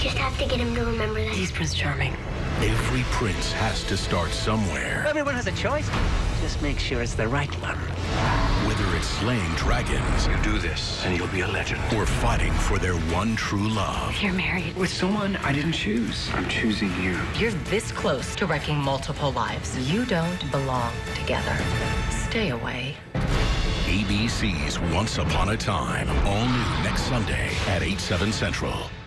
just have to get him to remember that he's Prince Charming. Every prince has to start somewhere. Everyone has a choice. Just make sure it's the right one. Whether it's slaying dragons, You do this, and you'll be a legend. or fighting for their one true love. You're married. With someone I didn't choose. I'm choosing you. You're this close to wrecking multiple lives. You don't belong together. Stay away. ABC's Once Upon a Time, all new next Sunday at 8/7 Central.